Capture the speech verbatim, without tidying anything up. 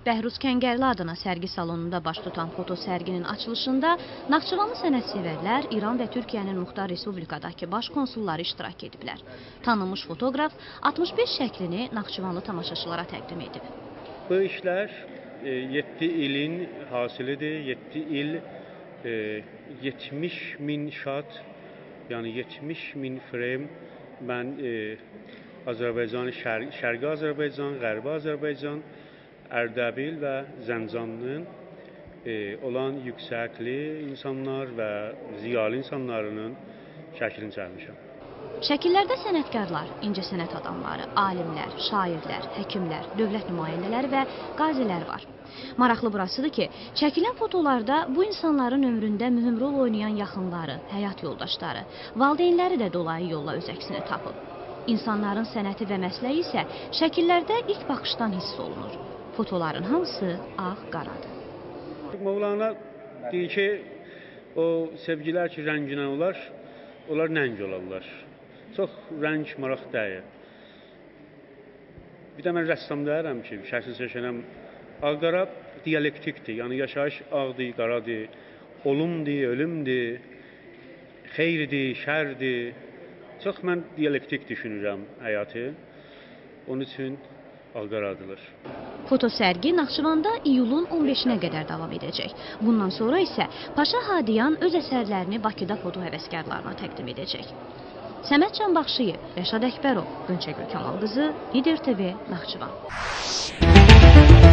Bəhruz Kəngərli adına sərgi salonunda baş tutan foto sərginin açılışında Naxçıvanlı sənətsevərlər İran və Türkiyənin Muxtar Respublikadakı baş konsulları iştirak ediblər. Tanınmış fotoqraf altmış beş şəklini Naxçıvanlı tamaşaçılara təqdim edib. Bu işlər yeddi ilin hasilidir. yeddi il yetmiş min şat, yəni yetmiş min frame mən e, Azərbaycan, şər Şərqi Azərbaycan, Qərbi Azərbaycan, Ərdəbil və Zəncanın e, olan yüksəkli insanlar və ziyalı insanlarının şəklini çəkmişəm. Şəkillərdə sənətkarlar, incəsənət adamları, alimlər, şairlər, həkimlər, dövlət nümayəndələri və qazilər var. Maraqlı burasıdır ki, çəkilən fotolarda bu insanların ömründə mühüm rol oynayan yaxınları, həyat yoldaşları, valideynləri də dolayı yolla öz əksini tapıb. İnsanların sənəti və məsləyi isə şəkillərdə ilk baxışdan hiss olunur. Fotoların hamısı ağ-qaradır. Mövlana deyir ki, o sevgilər ki, rənginə olar, onlar nəng olarlar. Çox rəng maraq deyir. Bir də mən rəssam deyirəm ki, şəkil çəkənəm. Ağ-qara dialektikdir, yəni yaşayış ağdır, qaradır, olumdur, ölümdür, xeyridir, şərdir. Çox mən dialektik düşünürəm həyatı, onun üçün ağ-qaradılar. Foto sərgi Naxçıvanda iyulun on beşinə qədər davam edəcək. Bundan sonra isə Paşa Hadiyan öz əsərlərini Bakıda foto həvəskarlarına təqdim edəcək. Səməd Canbaxşıyev, Rəşad Əkbərov, Qönçəgül Kamal qızı, İDER T V, Naxçıvan.